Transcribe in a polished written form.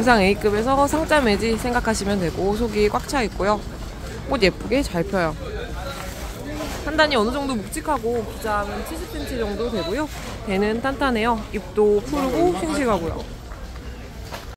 영상 A급에서 상자 매지 생각하시면 되고 속이 꽉 차 있고요. 꽃 예쁘게 잘 펴요. 판단이 어느 정도 묵직하고 기장은 70cm 정도 되고요. 대는 탄탄해요. 잎도 푸르고 싱싱하고요.